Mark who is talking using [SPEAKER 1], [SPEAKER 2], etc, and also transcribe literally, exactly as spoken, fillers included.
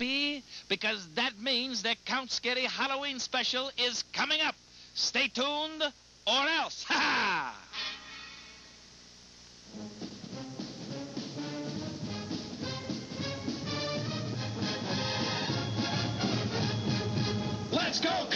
[SPEAKER 1] happy? Because that means their Count Scary Halloween special is coming up. Stay tuned or else. Ha-ha! Let's go,